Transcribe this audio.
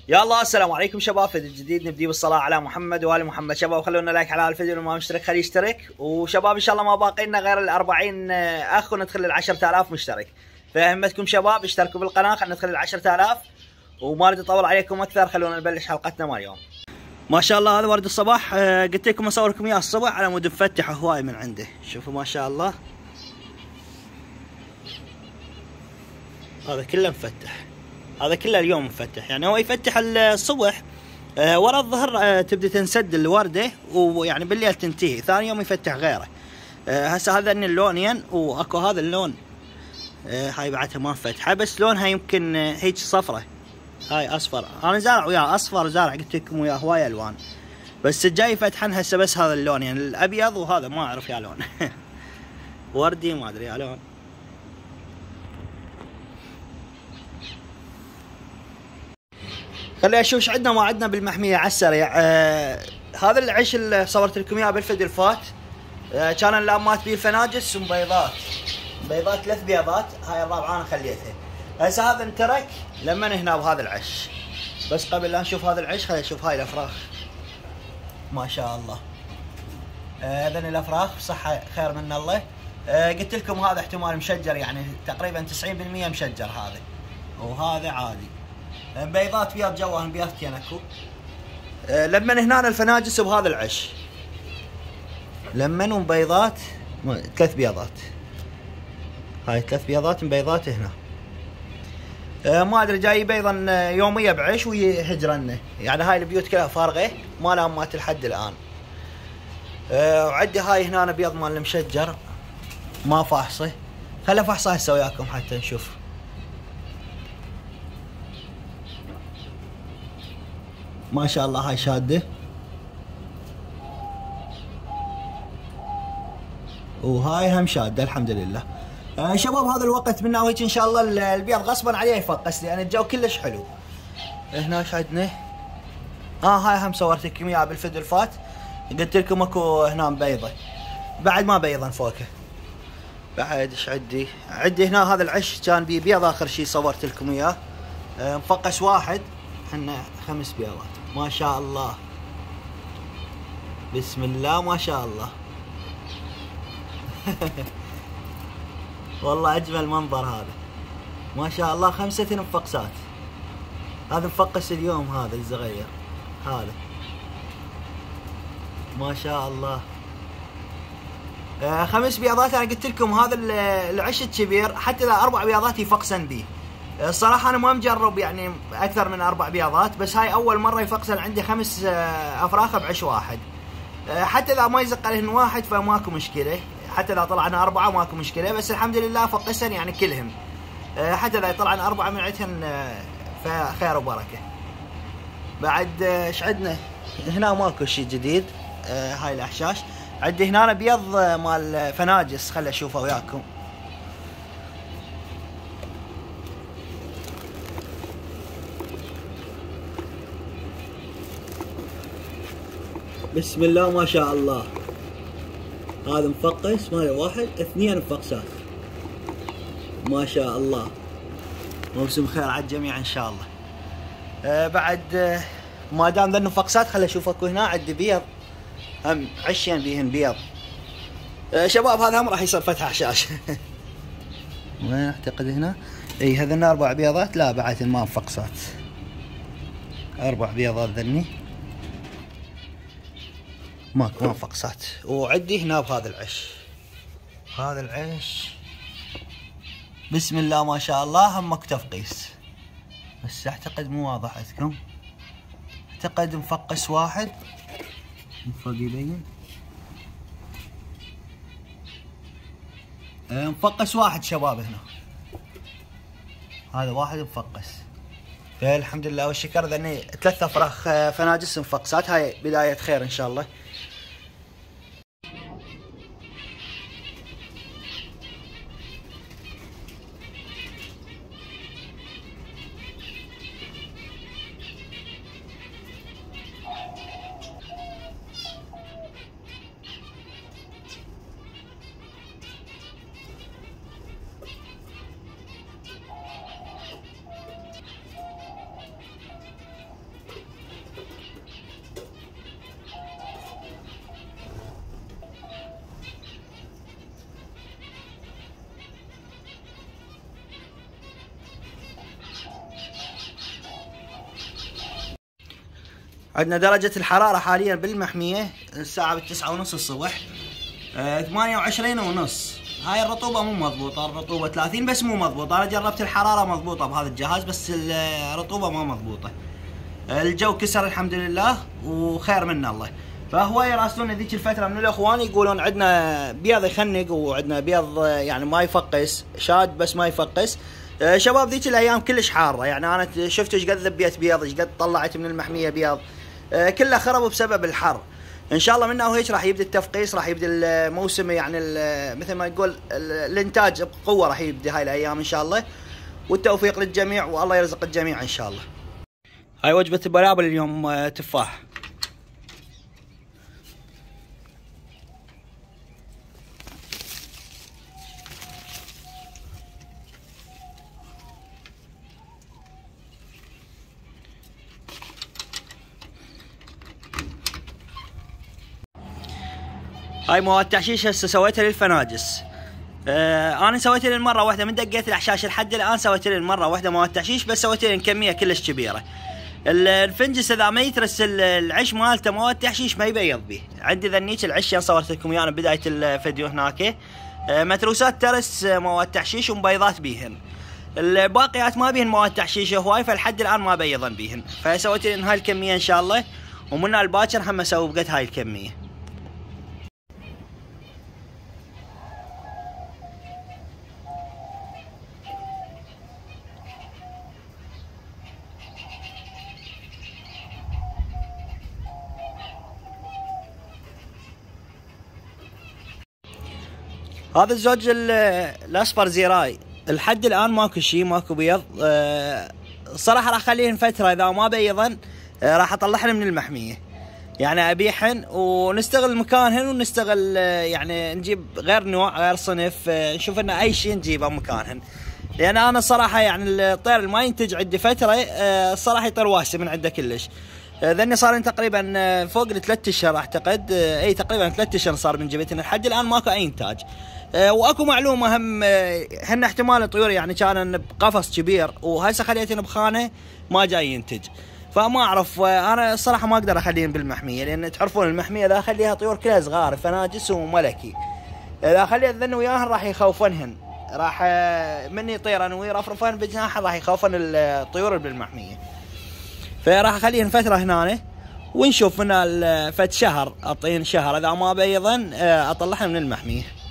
يا الله، السلام عليكم شباب. فيديو جديد نبدي بالصلاة على محمد وآل محمد. شباب خلونا لايك على الفيديو، اللي ما مشترك خليه يشترك. وشباب إن شاء الله ما باقي لنا غير 40 أخ وندخل 10,000 مشترك. فهمتكم شباب اشتركوا بالقناة، خلينا ندخل 10,000. وما اريد اطول عليكم اكثر، خلونا نبلش حلقتنا مال اليوم. ما شاء الله هذا ورد الصباح. قلت لكم اصور لكم اياه الصبح على مود مفتح هواي من عنده. شوفوا ما شاء الله هذا كله مفتح، هذا كله اليوم مفتح. يعني هو يفتح الصبح ورا الظهر تبدأ تنسد الوردة، ويعني بالليل تنتهي. ثاني يوم يفتح غيره. هسه هذا اللونين، واكو هذا اللون هاي بعدها ما مفتحة، بس لونها يمكن هيك صفرة. هاي اصفر، انا زارع وياه اصفر، زارع قلت لكم وياه هواي الوان، بس الجاي فتحن هسه بس هذا اللون، يعني الابيض، وهذا ما اعرف يا لون وردي ما ادري يا لون. خلينا نشوف ايش عندنا ما عندنا بالمحميه على السريع. هذا العيش اللي صورت لكم اياه بالفيديو الفات. كان اللامات بيه الفناجس ومبيضات، بيضات 3 بيضات. هاي الرابعه انا خليتها. هسه هذا انترك لما هنا بهذا العش. بس قبل لا نشوف هذا العش خلينا نشوف هاي الافراخ. ما شاء الله هذين الافراخ صحه خير من الله. قلت لكم هذا احتمال مشجر، يعني تقريبا 90% مشجر هذا، وهذا عادي. بيضات بيض جواهن بيضتين اكو. لما هنا الفناجس بهذا العش، لما وبيضات 3 بيضات. هاي 3 بيضات مبيضات هنا. ما ادري جاي بيضا يوميه بعيش ويهجرنه. يعني هاي البيوت كلها فارغه ما لها مات لحد الان. وعندي هاي هنا بيض مال المشجر ما فاحصه. خلي افحصه هسه وياكم حتى نشوف. ما شاء الله هاي شاده، وهاي هم شاده الحمد لله. شباب هذا الوقت منا وهيك ان شاء الله البيض غصبا عليه يفقس، لان الجو كلش حلو. هنا ايش عندنا؟ هاي هم صورت لكم اياها بالفيديو الفات. قلت لكم اكو هنا بيضه بعد ما بيضا فوقه. بعد ايش عندي؟ عندي هنا هذا العش كان بيه بيض اخر شيء صورت لكم اياه. مفقس واحد، احنا 5 بيضات. ما شاء الله بسم الله ما شاء الله والله اجمل منظر هذا. ما شاء الله 5 مفقسات. هذا مفقس اليوم، هذا الصغير هذا ما شاء الله. 5 بيضات. انا قلت لكم هذا العش الكبير حتى اذا 4 بيضات يفقسن به. الصراحه انا ما مجرب يعني اكثر من 4 بيضات، بس هاي اول مره يفقسن عندي 5 افراخ بعش واحد. حتى اذا ما يزق عليهن واحد فماكو مشكله، حتى اذا طلعنا 4 ماكو مشكله، بس الحمد لله فقسن يعني كلهم. حتى اذا طلعنا 4 من عندهن فخير وبركه. بعد ايش عندنا؟ هنا ماكو شيء جديد. هاي الاحشاش. عندي هنا بيض مال فناجس، خلي اشوفه وياكم. بسم الله ما شاء الله. هذا مفقس ماله 1 2 مفقسات. ما شاء الله. موسم خير على الجميع ان شاء الله. بعد ما دام ذن مفقسات خلي اشوف اكو هنا عندي بيض هم عشين بيهن بيض. شباب هذا هم راح يصير فتح حشاش وين اعتقد هنا؟ اي هذن 4 بيضات. لا بعد ما مفقسات، 4 بيضات ذني ماكو ما فقسات. وعندي هنا بهذا العش، هذا العش بسم الله ما شاء الله هم ماكو تفقيس، بس اعتقد مو واضح عندكم. اعتقد مفقس واحد من فوق يبين. مفقس واحد شباب هنا، هذا واحد مفقس. فالحمد لله والشكر. ذني 3 افراخ فناجس مفقسات. هاي بداية خير ان شاء الله. عندنا درجة الحرارة حاليا بالمحمية الساعة 9:30 الصبح 28.5. هاي الرطوبة مو مضبوطة، الرطوبة 30 بس مو مضبوطة. أنا جربت الحرارة مضبوطة بهذا الجهاز بس الرطوبة ما مضبوطة. الجو كسر الحمد لله وخير من الله. فهو يراسلون ذيك الفترة من الأخوان يقولون عندنا بيض يخنق وعندنا بيض يعني ما يفقس، شاد بس ما يفقس. شباب ذيك الأيام كلش حارة، يعني أنا شفت ايش قد ذبيت بيض، ايش قد طلعت من المحمية بيض، كله خرب بسبب الحر. ان شاء الله منه وهيك راح يبدا التفقيس، راح يبدا الموسم يعني مثل ما يقول الانتاج بقوه راح يبدا هاي الايام ان شاء الله. والتوفيق للجميع والله يرزق الجميع ان شاء الله. هاي وجبه البلابل اليوم تفاح. هاي مواد تحشيش هسه سويتها للفناجس. انا سويت لي المره واحده من دقيت الاحشاش لحد الان، سويت لي المره واحده مواد تحشيش بس سويت لي كميه كلش كبيره. الفنجس اذا ما يترس العش مالته مواد تحشيش ما يبيض به. عندي ذنيك العش صورت لكم اياه بدايه الفيديو هناك، متروسات ترس مواد تحشيش ومبيضات بيهن. الباقيات ما بيهن مواد تحشيش هواي، فلحد الان ما بيضن بيهن. فسويت لي هاي الكميه ان شاء الله، ومن الباكر هم اسوي بقد هاي الكميه. هذا الزوج الاصفر زيراي لحد الان ماكو شيء، ماكو بيض. الصراحه راح اخليهن فتره، اذا ما بيضن راح اطلعهن من المحميه، يعني ابيعهن ونستغل مكانهن ونستغل يعني نجيب غير نوع غير صنف، نشوف لنا اي شيء نجيبه مكانهن. لان انا الصراحه يعني الطير اللي ما ينتج عندي فتره الصراحه يطير واسع من عنده كلش. ذني صار تقريبا فوق ال3 اشهر اعتقد، اي تقريبا 3 اشهر صار من جبتنا لحد الان ماكو اي انتاج. واكو معلومه هم، هن احتمال الطيور يعني كان بقفص كبير وهسه خليتهن بخانه ما جاي ينتج. فما اعرف، انا الصراحه ما اقدر اخليهم بالمحميه، لان تعرفون المحميه اذا اخليها طيور كلها صغار فناجس وملكي، اذا اخليها الذن وياهن راح يخوفنهن، راح من يطير انا ويرفرفن بجناحه راح يخوفن الطيور بالمحميه. فراح اخليهن فتره هنا ونشوف من فد شهر، اعطيهن شهر اذا ما بيضن اطلعهن من المحميه.